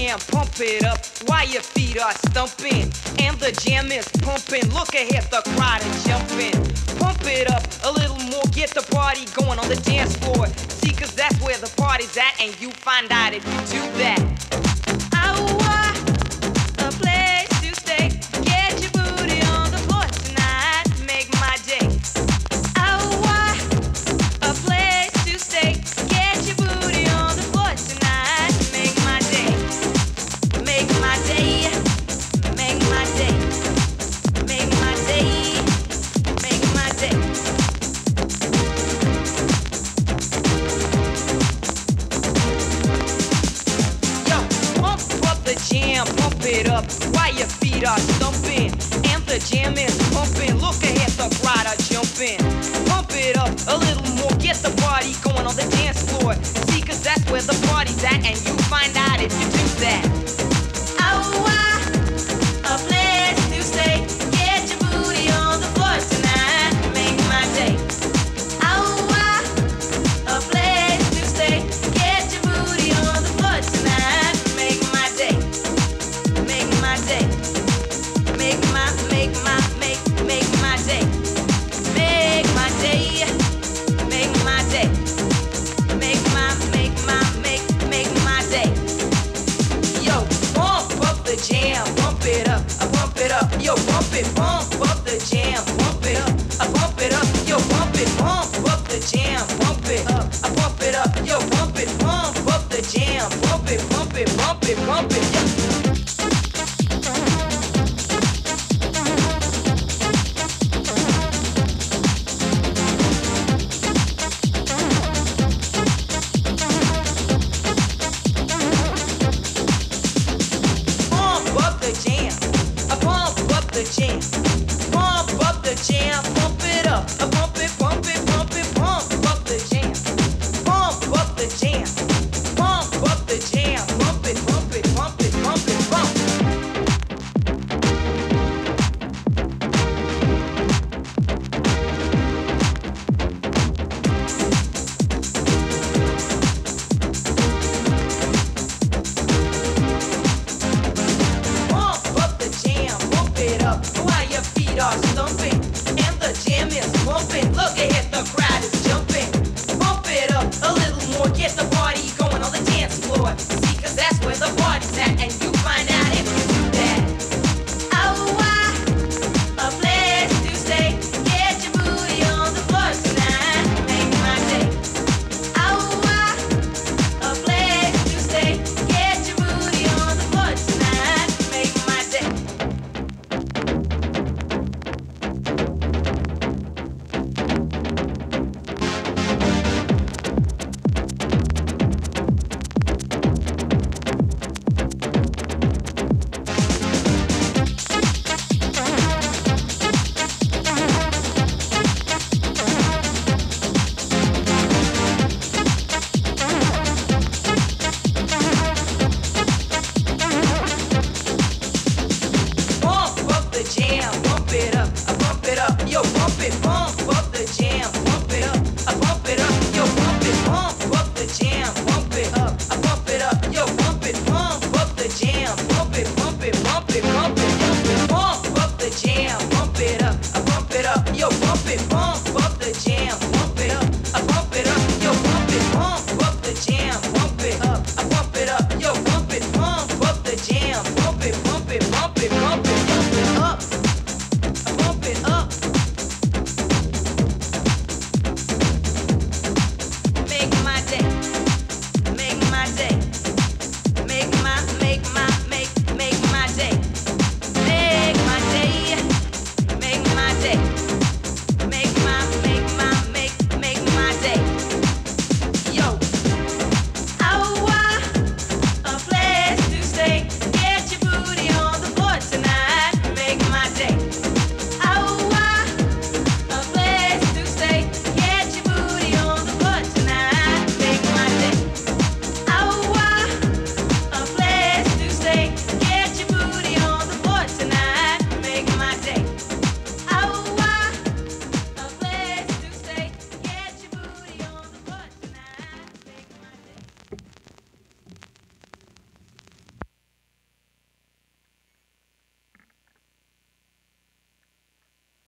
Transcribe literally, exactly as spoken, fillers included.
jam, pump it up while your feet are stumping. And the jam is pumping, look ahead, the crowd is jumping. Pump it up a little more, get the party going on the dance floor. See, cause that's where the party's at, and you find out if you do that. Oh, a place to stay, get your booty on the floor tonight, make my day. Oh, a place to stay, get your booty on the floor tonight, make my day. Make my day, make my day, make my day, make my day. Yo, pump up the jam, pump it up while your feet are stumping. And the jam is pumping, look ahead, the crowd are jumping. Pump it up a little more, get the party going on the dance floor. See, cause that's where the party's at, and you find out if you do that. Oh, a place to stay, get your booty on the floor tonight, make my day. Oh, a place to stay, get your booty on the floor tonight, make my day. Make my day. Make my, make my, make, make my day. Make my day. Make my day. Make my, make my, make, make my day. Yo, pump up the jam, pump it up, I pump it up. Yo, pump it, pump up the jam, pump it up, I pump it up. Yo, pump it, pump up the jam, pump it up, I pump it up. Yo, pump it, pump up the jam, pump it, pump it, pump it, pump it.